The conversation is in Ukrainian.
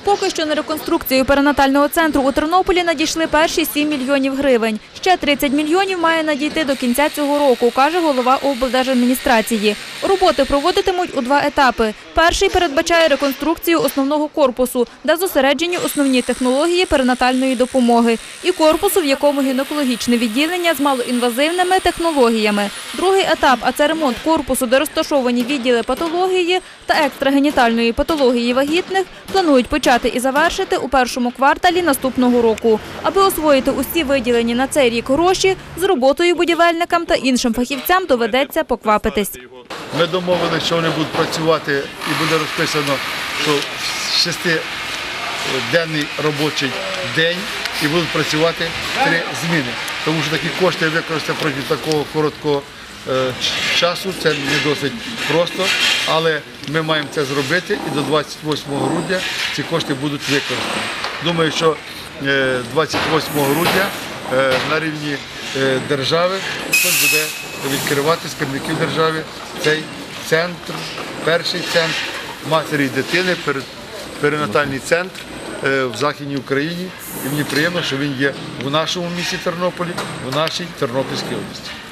Поки що на реконструкцію перинатального центру у Тернополі надійшли перші 7 мільйонів гривень. Ще 30 мільйонів має надійти до кінця цього року, каже голова облдержадміністрації. Роботи проводитимуть у 2 етапи. Перший передбачає реконструкцію основного корпусу, де зосереджені основні технології перинатальної допомоги, і корпусу, в якому гінекологічне відділення з малоінвазивними технологіями. Другий етап – а це ремонт корпусу, де розташовані відділи патології та екстрагенітальної патології вагітних, планують почати і завершити у першому кварталі наступного року. Аби освоїти усі виділені на цей рік гроші, з роботою будівельникам та іншим фахівцям доведеться поквапитись. Ми домовилися, що вони будуть працювати і буде розписано, що 6-денний робочий день і будуть працювати 3 зміни. Тому що такі кошти використати протягом такого короткого часу, це не досить просто, але ми маємо це зробити і до 28 грудня ці кошти будуть використані. Думаю, що 28 грудня на рівні держави хтось буде відкривати з керівників держави цей центр, перший центр матері і дитини, перинатальний центр в Західній Україні. І мені приємно, що він є в нашому місті Тернополі, в нашій Тернопільській області.